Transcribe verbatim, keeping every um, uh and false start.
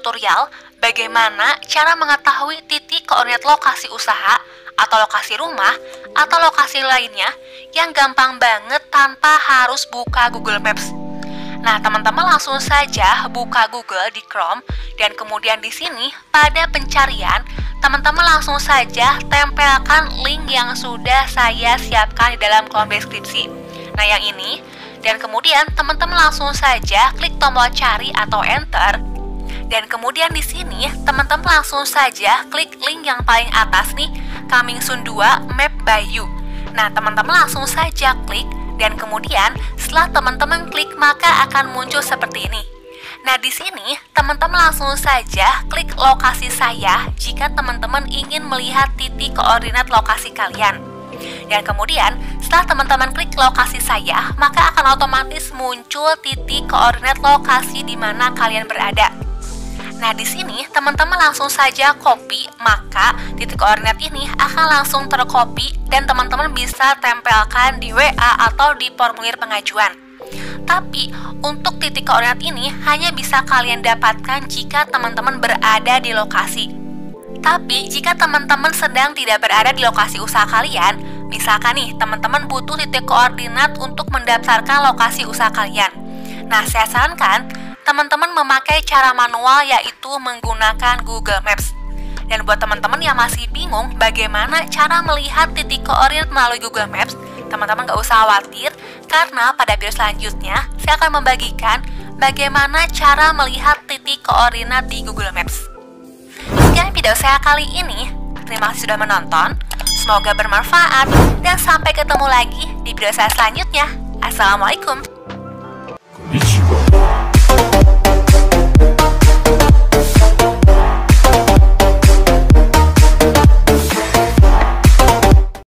tutorial bagaimana cara mengetahui titik koordinat lokasi usaha atau lokasi rumah atau lokasi lainnya yang gampang banget tanpa harus buka Google Maps. Nah, teman-teman langsung saja buka Google di Chrome dan kemudian di sini pada pencarian teman-teman langsung saja tempelkan link yang sudah saya siapkan di dalam kolom deskripsi. Nah, yang ini, dan kemudian teman-teman langsung saja klik tombol cari atau enter. Dan kemudian di sini teman-teman langsung saja klik link yang paling atas nih, Coming Soon dua Map by You. Nah, teman-teman langsung saja klik dan kemudian setelah teman-teman klik maka akan muncul seperti ini. Nah, di sini teman-teman langsung saja klik lokasi saya jika teman-teman ingin melihat titik koordinat lokasi kalian. Dan kemudian setelah teman-teman klik lokasi saya, maka akan otomatis muncul titik koordinat lokasi di mana kalian berada. Nah, di sini teman-teman langsung saja copy, maka titik koordinat ini akan langsung tercopy dan teman-teman bisa tempelkan di W A atau di formulir pengajuan. Tapi untuk titik koordinat ini hanya bisa kalian dapatkan jika teman-teman berada di lokasi. Tapi jika teman-teman sedang tidak berada di lokasi usaha kalian, misalkan nih teman-teman butuh titik koordinat untuk mendaftarkan lokasi usaha kalian. Nah, saya sarankan teman-teman memakai cara manual yaitu menggunakan Google Maps. Dan buat teman-teman yang masih bingung bagaimana cara melihat titik koordinat melalui Google Maps, teman-teman gak usah khawatir karena pada video selanjutnya saya akan membagikan bagaimana cara melihat titik koordinat di Google Maps. Sekian video saya kali ini, terima kasih sudah menonton, semoga bermanfaat dan sampai ketemu lagi di video saya selanjutnya. Assalamualaikum.